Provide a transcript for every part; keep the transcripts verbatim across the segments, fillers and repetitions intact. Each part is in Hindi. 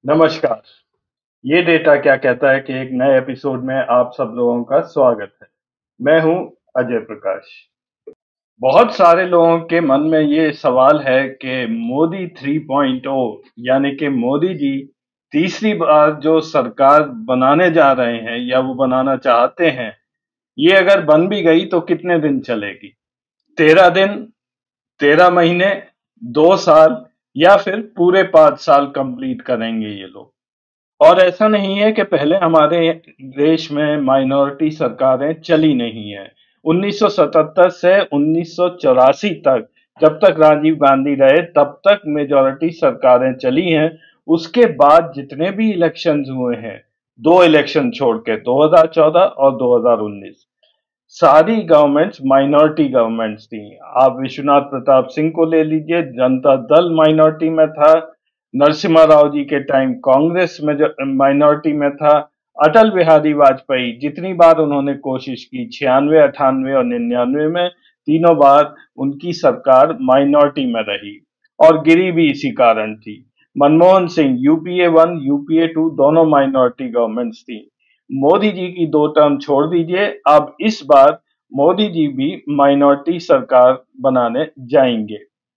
नमस्कार। ये डेटा क्या कहता है कि एक नए एपिसोड में आप सब लोगों का स्वागत है। मैं हूं अजय प्रकाश। बहुत सारे लोगों के मन में ये सवाल है कि मोदी थ्री पॉइंट ओ यानी कि मोदी जी तीसरी बार जो सरकार बनाने जा रहे हैं या वो बनाना चाहते हैं, ये अगर बन भी गई तो कितने दिन चलेगी? तेरह दिन, तेरह महीने, दो साल या फिर पूरे पांच साल कंप्लीट करेंगे ये लोग? और ऐसा नहीं है कि पहले हमारे देश में माइनॉरिटी सरकारें चली नहीं है। उन्नीस सौ सतहत्तर से उन्नीस सौ चौरासी तक, जब तक राजीव गांधी रहे तब तक मेजॉरिटी सरकारें चली हैं। उसके बाद जितने भी इलेक्शंस हुए हैं, दो इलेक्शन छोड़ के दो हज़ार चौदह और दो हज़ार उन्नीस, सारी गवर्नमेंट्स माइनॉरिटी गवर्नमेंट्स थी। आप विश्वनाथ प्रताप सिंह को ले लीजिए, जनता दल माइनॉरिटी में था। नरसिम्हा राव जी के टाइम कांग्रेस में माइनॉरिटी में था। अटल बिहारी वाजपेयी जितनी बार उन्होंने कोशिश की, छियानवे, अठानवे और निन्यानवे में, तीनों बार उनकी सरकार माइनॉरिटी में रही और गिरी भी इसी कारण थी। Manmohan Singh, UPA one, UPA two दोनों माइनॉरिटी गवर्नमेंट्स थी। मोदी जी की दो टर्म छोड़ दीजिए, अब इस बार मोदी जी भी माइनॉरिटी सरकार बनाने जाएंगे।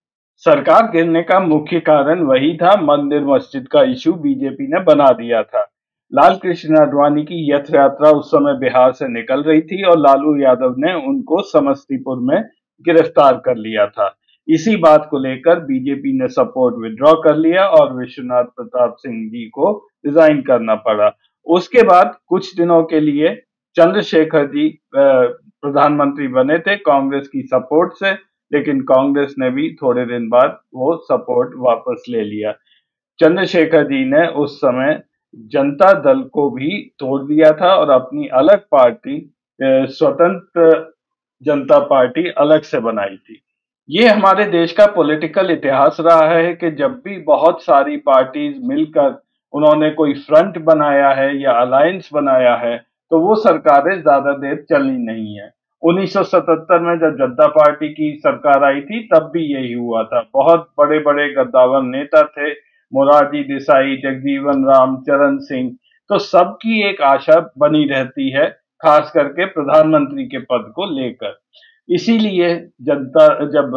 सरकार गिरने का मुख्य कारण वही था, मंदिर मस्जिद का इशू बीजेपी ने बना दिया था। लाल कृष्ण आडवाणी की यथ यात्रा उस समय बिहार से निकल रही थी और लालू यादव ने उनको समस्तीपुर में गिरफ्तार कर लिया था। इसी बात को लेकर बीजेपी ने सपोर्ट विड्रॉ कर लिया और विश्वनाथ प्रताप सिंह जी को रिजाइन करना पड़ा। उसके बाद कुछ दिनों के लिए चंद्रशेखर जी प्रधानमंत्री बने थे कांग्रेस की सपोर्ट से, लेकिन कांग्रेस ने भी थोड़े दिन बाद वो सपोर्ट वापस ले लिया। चंद्रशेखर जी ने उस समय जनता दल को भी तोड़ दिया था और अपनी अलग पार्टी, स्वतंत्र जनता पार्टी, अलग से बनाई थी। ये हमारे देश का पॉलिटिकल इतिहास रहा है कि जब भी बहुत सारी पार्टीज मिलकर उन्होंने कोई फ्रंट बनाया है या अलायंस बनाया है, तो वो सरकारें ज्यादा देर चली नहीं है। उन्नीस सौ सतहत्तर में जब जनता पार्टी की सरकार आई थी तब भी यही हुआ था। बहुत बड़े बड़े गद्दावर नेता थे, मोरारजी देसाई, जगजीवन राम, चरण सिंह, तो सबकी एक आशा बनी रहती है, खास करके प्रधानमंत्री के पद को लेकर। इसीलिए जनता जब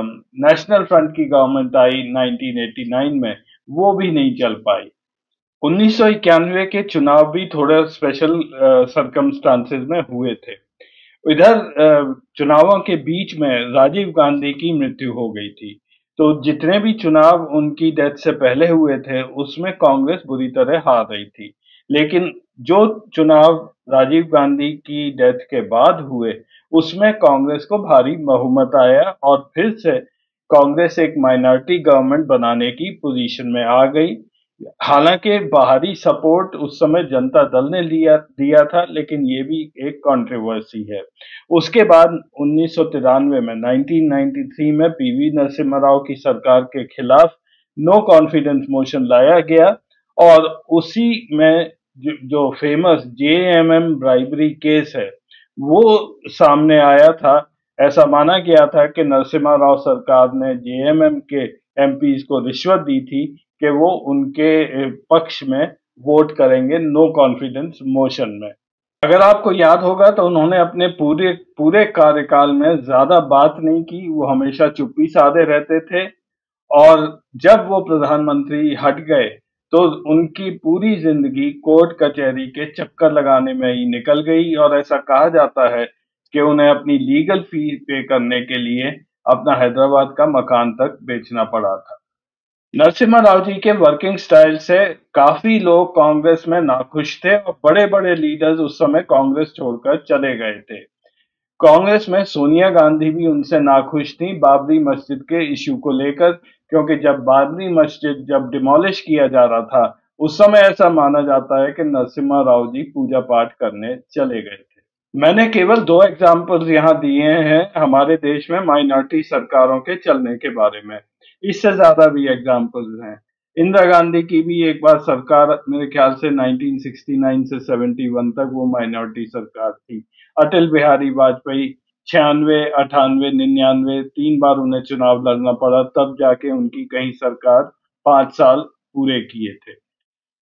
नेशनल फ्रंट की गवर्नमेंट आई नाइनटीन एटी नाइन में, वो भी नहीं चल पाई। उन्नीस सौ इक्यानवे के चुनाव भी थोड़े स्पेशल सरकमस्टांसेस में हुए थे। इधर अ, चुनावों के बीच में राजीव गांधी की मृत्यु हो गई थी, तो जितने भी चुनाव उनकी डेथ से पहले हुए थे उसमें कांग्रेस बुरी तरह हार रही थी। लेकिन जो चुनाव राजीव गांधी की डेथ के बाद हुए, उसमें कांग्रेस को भारी बहुमत आया और फिर से कांग्रेस एक माइनॉरिटी गवर्नमेंट बनाने की पोजीशन में आ गई। हालांकि बाहरी सपोर्ट उस समय जनता दल ने लिया दिया था, लेकिन ये भी एक कंट्रोवर्सी है। उसके बाद उन्नीस सौ तिरानवे में, नाइनटीन नाइंटी थ्री में, पीवी नरसिम्हा राव की सरकार के खिलाफ नो कॉन्फिडेंस मोशन लाया गया और उसी में जो, जो फेमस जेएमएम ब्राइबरी केस है, वो सामने आया था। ऐसा माना गया था कि नरसिम्हा राव सरकार ने जेएमएम के एमपीज को रिश्वत दी थी कि वो उनके पक्ष में वोट करेंगे नो कॉन्फिडेंस मोशन में। अगर आपको याद होगा तो उन्होंने अपने पूरे पूरे कार्यकाल में ज्यादा बात नहीं की, वो हमेशा चुप्पी साधे रहते थे। और जब वो प्रधानमंत्री हट गए तो उनकी पूरी जिंदगी कोर्ट कचहरी के चक्कर लगाने में ही निकल गई और ऐसा कहा जाता है कि उन्हें अपनी लीगल फी पे करने के लिए अपना हैदराबाद का मकान तक बेचना पड़ा था। नरसिम्हा राव जी के वर्किंग स्टाइल से काफी लोग कांग्रेस में नाखुश थे और बड़े बड़े लीडर्स उस समय कांग्रेस छोड़कर चले गए थे। कांग्रेस में सोनिया गांधी भी उनसे नाखुश थी बाबरी मस्जिद के इशू को लेकर, क्योंकि जब बाबरी मस्जिद जब डिमोलिश किया जा रहा था, उस समय ऐसा माना जाता है कि नरसिम्हा राव जी पूजा पाठ करने चले गए थे। मैंने केवल दो एग्जाम्पल्स यहाँ दिए हैं हमारे देश में माइनॉरिटी सरकारों के चलने के बारे में। इससे ज्यादा भी एग्जाम्पल्स हैं। इंदिरा गांधी की भी एक बार सरकार, मेरे ख्याल से नाइनटीन सिक्सटी नाइन से सेवेंटी वन तक वो माइनॉरिटी सरकार थी। अटल बिहारी वाजपेयी छियानवे, अठानवे, निन्यानवे, तीन बार उन्हें चुनाव लड़ना पड़ा, तब जाके उनकी कहीं सरकार पांच साल पूरे किए थे।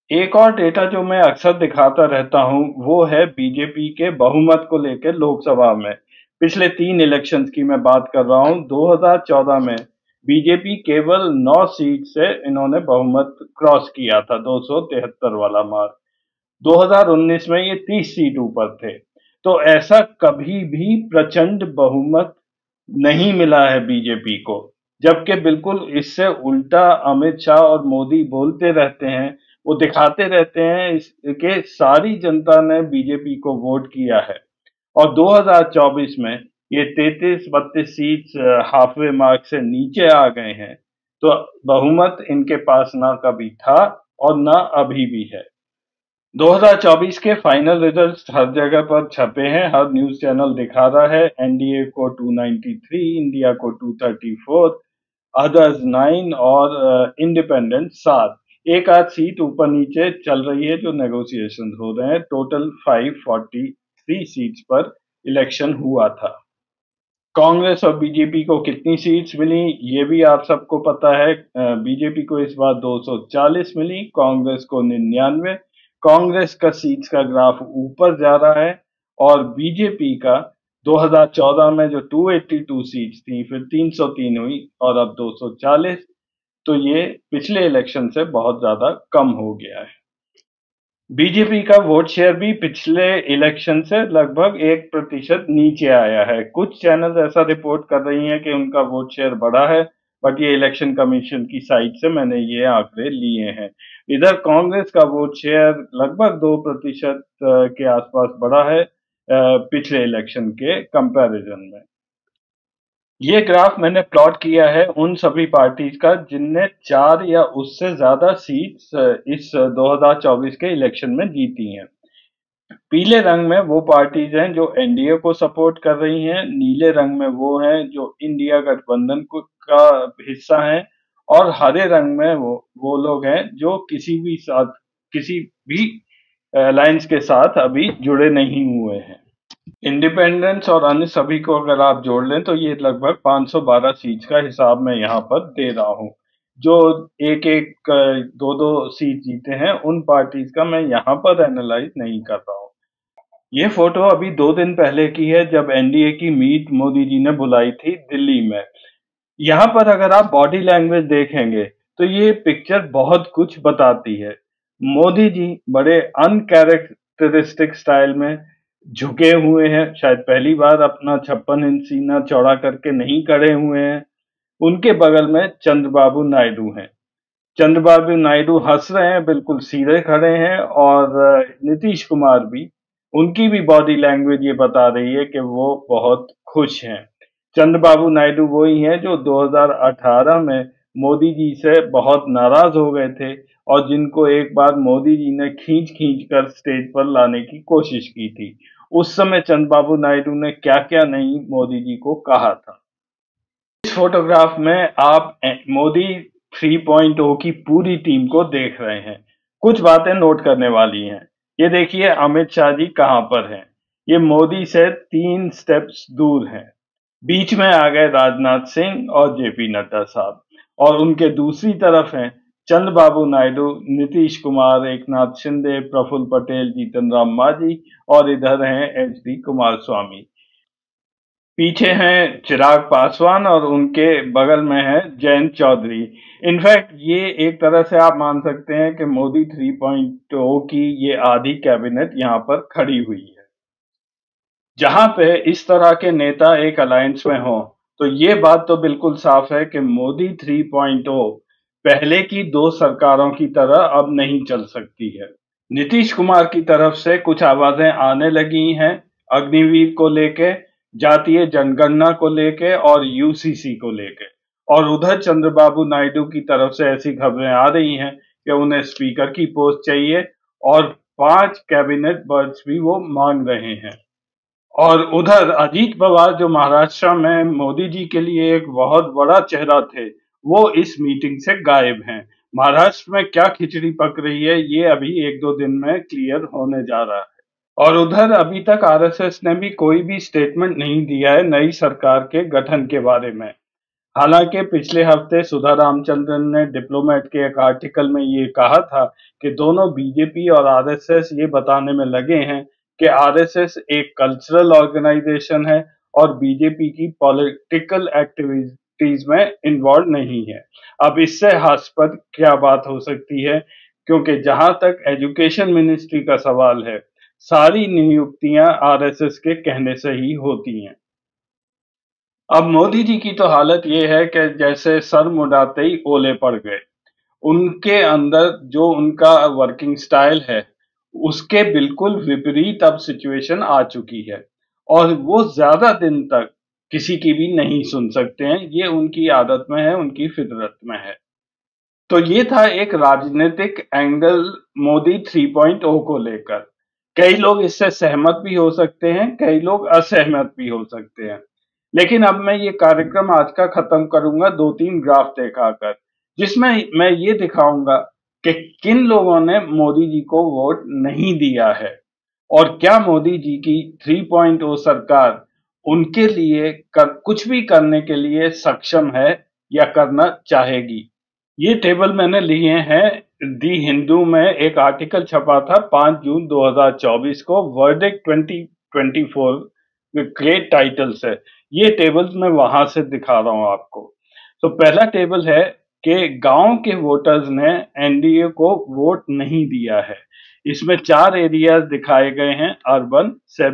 एक और डेटा जो मैं अक्सर दिखाता रहता हूँ, वो है बीजेपी के बहुमत को लेकर लोकसभा में। पिछले तीन इलेक्शंस की मैं बात कर रहा हूँ। दो हज़ार चौदह में बीजेपी केवल नौ सीट से इन्होंने बहुमत क्रॉस किया था, दो सौ तिहत्तर वाला मार्क। दो हज़ार उन्नीस में ये तीस सीट ऊपर थे। तो ऐसा कभी भी प्रचंड बहुमत नहीं मिला है बीजेपी को। जबकि बिल्कुल इससे उल्टा अमित शाह और मोदी बोलते रहते हैं, वो दिखाते रहते हैं इस कि सारी जनता ने बीजेपी को वोट किया है। और दो हज़ार चौबीस में ये तैंतीस बत्तीस सीट हाफवे मार्क से नीचे आ गए हैं। तो बहुमत इनके पास ना कभी था और ना अभी भी है। दो हज़ार चौबीस के फाइनल रिजल्ट्स हर जगह पर छपे हैं, हर न्यूज़ चैनल दिखा रहा है। एनडीए को दो सौ तिरानवे, इंडिया को दो सौ चौंतीस, अदर्स नौ और इंडिपेंडेंट सात। एक आध सीट ऊपर नीचे चल रही है जो नेगोशिएशन हो रहे हैं। टोटल पाँच सौ तैंतालीस सीट्स पर इलेक्शन हुआ था। कांग्रेस और बीजेपी को कितनी सीट्स मिली ये भी आप सबको पता है। बीजेपी को इस बार दो सौ चालीस मिली, कांग्रेस को निन्यानवे। कांग्रेस का सीट्स का ग्राफ ऊपर जा रहा है और बीजेपी का दो हज़ार चौदह में जो दो सौ बयासी सीट्स थी, फिर तीन सौ तीन हुई और अब दो सौ चालीस। तो ये पिछले इलेक्शन से बहुत ज्यादा कम हो गया है। बीजेपी का वोट शेयर भी पिछले इलेक्शन से लगभग एक प्रतिशत नीचे आया है। कुछ चैनल ऐसा रिपोर्ट कर रही हैं कि उनका वोट शेयर बढ़ा है, बट ये इलेक्शन कमीशन की साइट से मैंने ये आंकड़े लिए हैं। इधर कांग्रेस का वोट शेयर लगभग दो प्रतिशत के आसपास बढ़ा है पिछले इलेक्शन के कंपैरिजन में। ये ग्राफ मैंने प्लॉट किया है उन सभी पार्टीज का जिनने चार या उससे ज्यादा सीट्स इस दो हज़ार चौबीस के इलेक्शन में जीती हैं। पीले रंग में वो पार्टीज हैं जो एनडीए को सपोर्ट कर रही हैं, नीले रंग में वो हैं जो इंडिया गठबंधन को का हिस्सा हैं और हरे रंग में वो वो लोग हैं जो किसी भी साथ किसी भी अलायंस के साथ अभी जुड़े नहीं हुए हैं। इंडिपेंडेंस और अन्य सभी को अगर आप जोड़ लें तो ये लगभग पाँच सौ बारह सीट्स का हिसाब मैं यहाँ पर दे रहा हूँ। जो एक एक दो दो सीट जीते हैं उन पार्टीज का मैं यहाँ पर एनालाइज नहीं कर रहा हूँ। ये फोटो अभी दो दिन पहले की है जब एनडीए की मीट मोदी जी ने बुलाई थी दिल्ली में। यहाँ पर अगर आप बॉडी लैंग्वेज देखेंगे तो ये पिक्चर बहुत कुछ बताती है। मोदी जी बड़े अनकैरेक्टरिस्टिक स्टाइल में झुके हुए हैं, शायद पहली बार अपना छप्पन इंच सीना चौड़ा करके नहीं खड़े हुए हैं। उनके बगल में चंद्रबाबू नायडू हैं। चंद्रबाबू नायडू हंस रहे हैं, बिल्कुल सीधे खड़े हैं और नीतीश कुमार भी, उनकी भी बॉडी लैंग्वेज ये बता रही है कि वो बहुत खुश हैं। चंद्रबाबू नायडू वही हैं जो दो हज़ार अठारह में मोदी जी से बहुत नाराज हो गए थे और जिनको एक बार मोदी जी ने खींच खींच कर स्टेज पर लाने की कोशिश की थी। उस समय चंद्रबाबू नायडू ने क्या क्या नहीं मोदी जी को कहा था। इस फोटोग्राफ में आप मोदी थ्री पॉइंट ओ की पूरी टीम को देख रहे हैं। कुछ बातें नोट करने वाली हैं। ये देखिए अमित शाह जी कहां पर हैं। ये मोदी से तीन स्टेप्स दूर हैं। बीच में आ गए राजनाथ सिंह और जेपी नड्डा साहब और उनके दूसरी तरफ हैं चंद्रबाबू नायडू, नीतीश कुमार, एकनाथ शिंदे, प्रफुल्ल पटेल, जीतन राम मांझी और इधर हैं एच डी कुमार स्वामी। पीछे हैं चिराग पासवान और उनके बगल में है जयंत चौधरी। इनफैक्ट ये एक तरह से आप मान सकते हैं कि मोदी थ्री पॉइंट ओ की ये आधी कैबिनेट यहाँ पर खड़ी हुई है। जहां पे इस तरह के नेता एक अलायंस में हो तो ये बात तो बिल्कुल साफ है कि मोदी थ्री पॉइंट ओ पहले की दो सरकारों की तरह अब नहीं चल सकती है। नीतीश कुमार की तरफ से कुछ आवाजें आने लगी हैं अग्निवीर को लेके, जातीय जनगणना को लेके और यूसीसी को लेके। और उधर चंद्रबाबू नायडू की तरफ से ऐसी खबरें आ रही हैं कि उन्हें स्पीकर की पोस्ट चाहिए और पांच कैबिनेट बर्ड्स भी वो मांग रहे हैं। और उधर अजीत पवार जो महाराष्ट्र में मोदी जी के लिए एक बहुत बड़ा चेहरा थे, वो इस मीटिंग से गायब हैं। महाराष्ट्र में क्या खिचड़ी पक रही है ये अभी एक दो दिन में क्लियर होने जा रहा है। और उधर अभी तक आरएसएस ने भी कोई भी स्टेटमेंट नहीं दिया है नई सरकार के गठन के बारे में। हालांकि पिछले हफ्ते सुधा रामचंद्रन ने डिप्लोमेट के एक आर्टिकल में ये कहा था कि दोनों बीजेपी और आरएसएस ये बताने में लगे हैं कि आरएसएस एक कल्चरल ऑर्गेनाइजेशन है और बीजेपी की पॉलिटिकल एक्टिविटीज में इन्वॉल्व नहीं है। अब इससे हास्यास्पद क्या बात हो सकती है, क्योंकि जहां तक एजुकेशन मिनिस्ट्री का सवाल है, सारी नियुक्तियां आरएसएस के कहने से ही होती हैं। अब मोदी जी की तो हालत ये है कि जैसे सर मुंडाते ही ओले पड़ गए। उनके अंदर जो उनका वर्किंग स्टाइल है, उसके बिल्कुल विपरीत अब सिचुएशन आ चुकी है और वो ज़्यादा दिन तक किसी की भी नहीं सुन सकते हैं। ये उनकी आदत में है, उनकी फितरत में है। तो ये था एक राजनीतिक angle Modi three point o को लेकर। कई लोग इससे सहमत भी हो सकते हैं, कई लोग असहमत भी हो सकते हैं। लेकिन अब मैं ये कार्यक्रम आज का खत्म करूंगा दो तीन ग्राफ दिखाकर, जिसमें मैं ये दिखाऊंगा कि किन लोगों ने मोदी जी को वोट नहीं दिया है और क्या मोदी जी की थ्री पॉइंट ओ सरकार उनके लिए कर, कुछ भी करने के लिए सक्षम है या करना चाहेगी। ये टेबल मैंने लिए हैं दी हिंदू में, एक आर्टिकल छपा था पाँच जून दो हज़ार चौबीस को, वर्डिक्ट ट्वेंटी ट्वेंटी फोर के टाइटल से। ये टेबल्स मैं वहां से दिखा रहा हूं आपको। तो पहला टेबल है कि गांव के वोटर्स ने एनडीए को वोट नहीं दिया है। इसमें चार एरियाज दिखाए गए हैं, urban,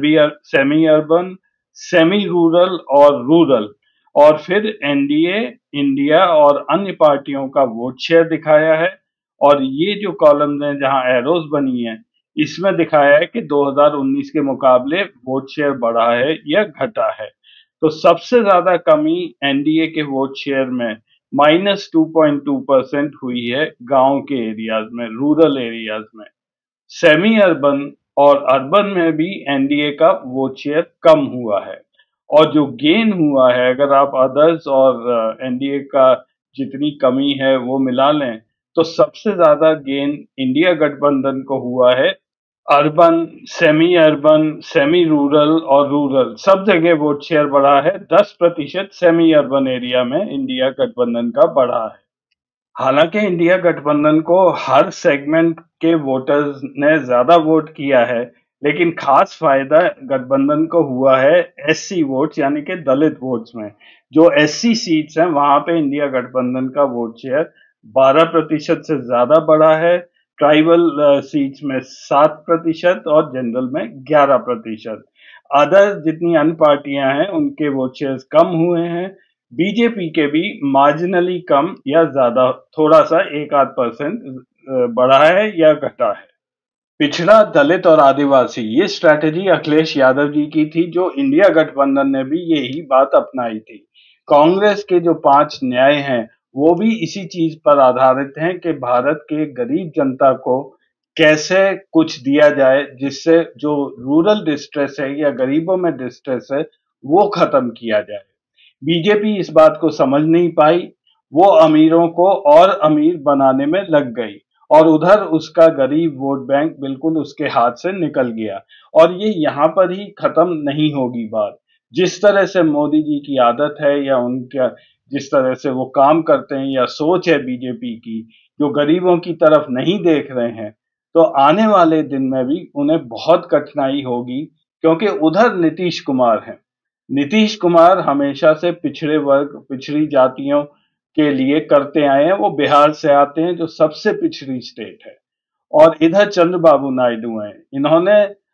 semi urban, semi rural और रूरल। और फिर एनडीए, इंडिया और अन्य पार्टियों का वोट शेयर दिखाया है। और ये जो कॉलम्स हैं जहां एरोज बनी है, इसमें दिखाया है कि दो हज़ार उन्नीस के मुकाबले वोट शेयर बढ़ा है या घटा है। तो सबसे ज्यादा कमी एनडीए के वोट शेयर में minus two point two percent हुई है गांव के एरियाज में, रूरल एरियाज में। सेमी अर्बन और अर्बन में भी एनडीए का वोट शेयर कम हुआ है। और जो गेन हुआ है, अगर आप अदर्स और एनडीए का जितनी कमी है वो मिला लें, तो सबसे ज्यादा गेन इंडिया गठबंधन को हुआ है। Urban, semi urban, semi rural और रूरल सब जगह वोट शेयर बढ़ा है। दस प्रतिशत सेमी अर्बन एरिया में इंडिया गठबंधन का बढ़ा है। हालांकि इंडिया गठबंधन को हर सेगमेंट के वोटर्स ने ज्यादा वोट किया है, लेकिन खास फायदा गठबंधन को हुआ है एससी वोट्स यानी कि दलित वोट्स में। जो एससी सीट्स हैं वहां पे इंडिया गठबंधन का वोट शेयर बारह प्रतिशत से ज्यादा बढ़ा है। ट्राइबल सीट्स में सात प्रतिशत और जनरल में ग्यारह प्रतिशत। अदर जितनी अन्य पार्टियां हैं उनके वोट शेयर कम हुए हैं। बीजेपी के भी मार्जिनली कम या ज्यादा, थोड़ा सा एक आध परसेंट बढ़ा है या घटा है। पिछड़ा, दलित और आदिवासी, ये स्ट्रैटेजी अखिलेश यादव जी की थी, जो इंडिया गठबंधन ने भी यही बात अपनाई थी। कांग्रेस के जो पांच न्याय हैं वो भी इसी चीज पर आधारित हैं कि भारत के गरीब जनता को कैसे कुछ दिया जाए जिससे जो रूरल डिस्ट्रेस है या गरीबों में डिस्ट्रेस है वो खत्म किया जाए। बीजेपी इस बात को समझ नहीं पाई, वो अमीरों को और अमीर बनाने में लग गई और उधर उसका गरीब वोट बैंक बिल्कुल उसके हाथ से निकल गया। और ये यहाँ पर ही खत्म नहीं होगी बात। जिस तरह से मोदी जी की आदत है या उनका जिस तरह से वो काम करते हैं या सोच है बीजेपी की, जो गरीबों की तरफ नहीं देख रहे हैं, तो आने वाले दिन में भी उन्हें बहुत कठिनाई होगी, क्योंकि उधर नीतीश कुमार हैं। नीतीश कुमार हमेशा से पिछड़े वर्ग, पिछड़ी जातियों के लिए करते आए हैं। वो बिहार से आते हैं जो सबसे पिछड़ी स्टेट है। और इधर चंद्रबाबू नायडू हैं, इन्होंने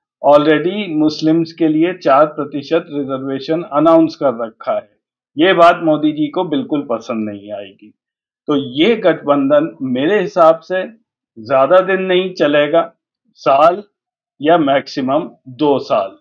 ऑलरेडी मुस्लिम्स के लिए चार प्रतिशत रिजर्वेशन अनाउंस कर रखा है। ये बात मोदी जी को बिल्कुल पसंद नहीं आएगी। तो ये गठबंधन मेरे हिसाब से ज्यादा दिन नहीं चलेगा, साल या मैक्सिमम दो साल।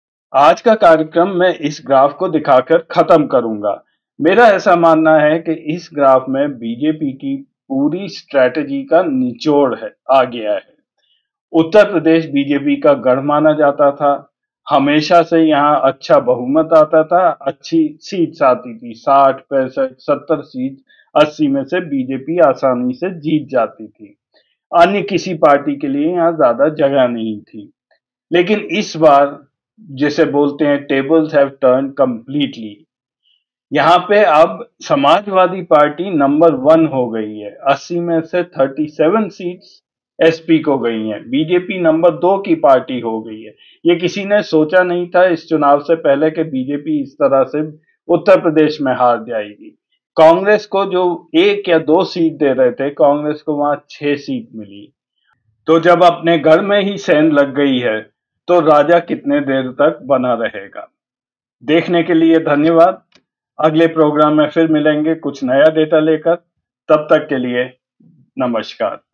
आज का कार्यक्रम मैं इस ग्राफ को दिखाकर खत्म करूंगा। मेरा ऐसा मानना है कि इस ग्राफ में बीजेपी की पूरी स्ट्रैटेजी का निचोड़ है, आ गया है। उत्तर प्रदेश बीजेपी का गढ़ माना जाता था। हमेशा से यहाँ अच्छा बहुमत आता था, अच्छी सीट्स आती थी, साठ, पैंसठ, सत्तर सीट, अस्सी में से बीजेपी आसानी से जीत जाती थी। अन्य किसी पार्टी के लिए यहाँ ज्यादा जगह नहीं थी। लेकिन इस बार, जिसे बोलते हैं टेबल्स हैव टर्न कंप्लीटली, यहाँ पे अब समाजवादी पार्टी नंबर वन हो गई है, अस्सी में से सैंतीस सीट्स एसपी को गई हैं। बीजेपी नंबर दो की पार्टी हो गई है। ये किसी ने सोचा नहीं था इस चुनाव से पहले कि बीजेपी इस तरह से उत्तर प्रदेश में हार जाएगी। कांग्रेस को जो एक या दो सीट दे रहे थे, कांग्रेस को वहां छह सीट मिली। तो जब अपने घर में ही सेंध लग गई है, तो राजा कितने देर तक बना रहेगा। देखने के लिए धन्यवाद। अगले प्रोग्राम में फिर मिलेंगे कुछ नया डेटा लेकर। तब तक के लिए नमस्कार।